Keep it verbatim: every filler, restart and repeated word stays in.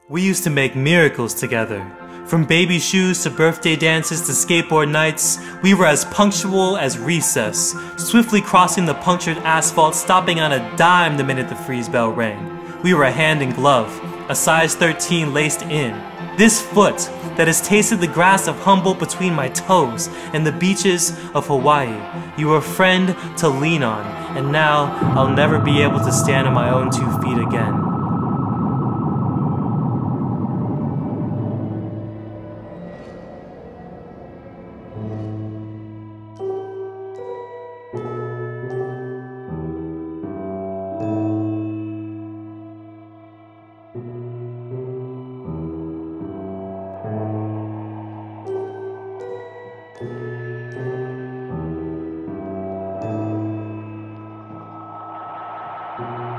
We used to make miracles together. From baby shoes to birthday dances to skateboard nights, we were as punctual as recess, swiftly crossing the punctured asphalt, stopping on a dime the minute the freeze bell rang. We were a hand in glove, a size thirteen laced in. This foot that has tasted the grass of Humboldt between my toes and the beaches of Hawaii. You were a friend to lean on, and now I'll never be able to stand on my own two feet again. Thank you.